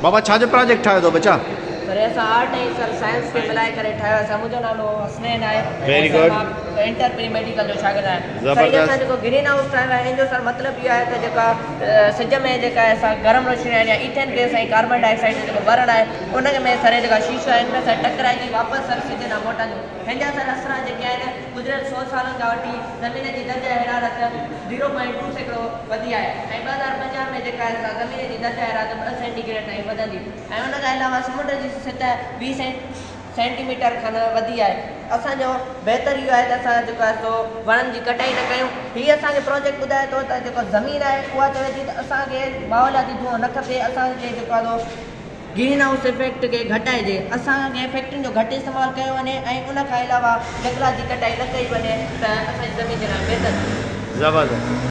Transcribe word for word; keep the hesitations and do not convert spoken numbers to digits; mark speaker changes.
Speaker 1: बाबा छा जो प्रोजेक्ट ठाहियो अथव बच्चा?
Speaker 2: सर असां आर्ट ऐं सर साइंस खे मिलाए करे ठाहियो आहे। मुंहिंजो नालो हसनैन आहे।
Speaker 1: Very good.
Speaker 2: Inter pre medical जो शागिर्द आहे।
Speaker 1: ज़बरदस्त।
Speaker 2: सर असां जेको ग्रीन हाउस ठाहियो आहे इन जो सर मतिलबु इहो आहे त जेका सिज में जेका असां गरम रोशनी आहे या इथेन गैस ऐं कार्बन डाइऑक्साइड जो जेको बरण आहे उन में सर जेका शीशो आहे इन सां टकराइजी वापसि सर सिज ॾांहुं मोटंदियूं। हिन जा सर असर जेके आहिनि गुज़िरियल सौ सालनि खां वठी ज़मीन जी दर्जा हरारत ज़ीरो पॉइंट टू सैकड़ो वधी आहे ऐं ॿ हज़ार पंजाह में जेका आहे ज़मीन जी दर्जा हरारत ॿ सेंटीग्रेड ताईं वधंदी ऐं उन खां अलावा समुंड जी सतह वीह सेंटीमीटर खन वधी आहे। असांजो बहितर इहो आहे त असां जेको आहे सो वणनि जी कटाई न कयूं। हीअ असांखे प्रोजेक्ट ॿुधाए थो त जेको ज़मीन आहे उहा चवे थी त असांखे माहौलियाती धुओं न खपे, असांखे जेको आहे सो ग्रीन हाउस इफेक्ट खे घटाइजे, असांखे फैक्ट्रियुनि जो घटि इस्तेमालु कयो वञे ऐं उन खां अलावा जंगलात जी कटाई न कई वञे त असांजी ज़मीन जे लाइ बहितर।
Speaker 1: ज़बरदस्त।